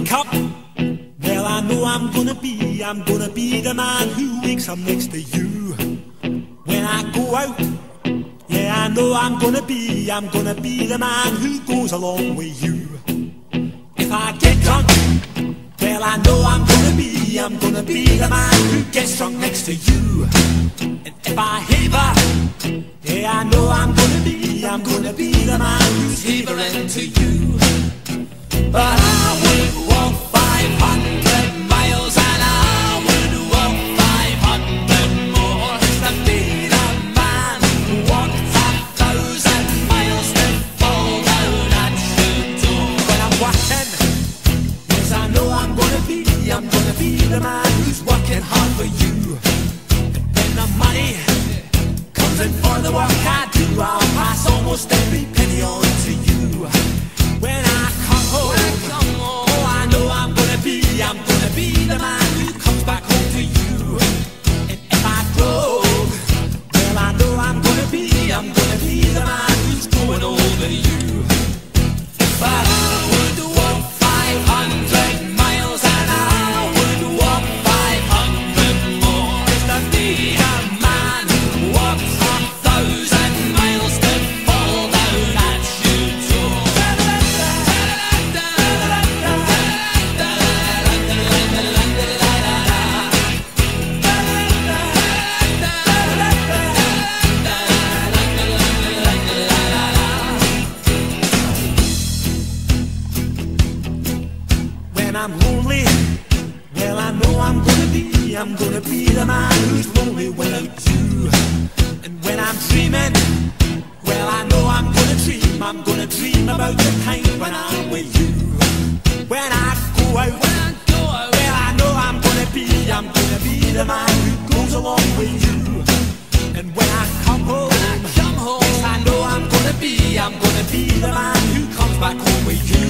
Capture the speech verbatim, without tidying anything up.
wake up, well, I know I'm gonna be, I'm gonna be the man who wakes up next to you. When I go out, yeah, I know I'm gonna be, I'm gonna be the man who goes along with you. If I get drunk, well, I know I'm gonna be, I'm gonna be the man who gets drunk next to you. And if I haver, yeah, I know I'm gonna be, I'm gonna be the man who's havering to you. But I would walk five hundred miles and I would walk five hundred more just to be the man who walked a thousand miles to fall down at your door. When I'm walking, yes, I know I'm gonna be, I'm gonna be the man who's working hard for you. And when the money comes in for the work I do, I'll pass almost every penny on to you. When I come home, oh, I know I'm gonna be, I'm gonna be the man who comes back home to you. And if I drove, well, I know I'm gonna be, I'm gonna be the man who's going over you. But I would walk five hundred miles and I would walk five hundred more just to be a man who walks a thousand miles to fall down at your door. When I'm lonely, well, I know I'm gonna be, I'm gonna be the man who's lonely without you. And when I'm dreaming, well, I know I'm gonna dream, I'm gonna dream about the time when I'm with you. When I go out, when I go out, well, I know I'm gonna be, I'm gonna be the man who goes along with you. And when I come home, when I come home, yes, I know I'm gonna be, I'm gonna be the man who comes back home with you.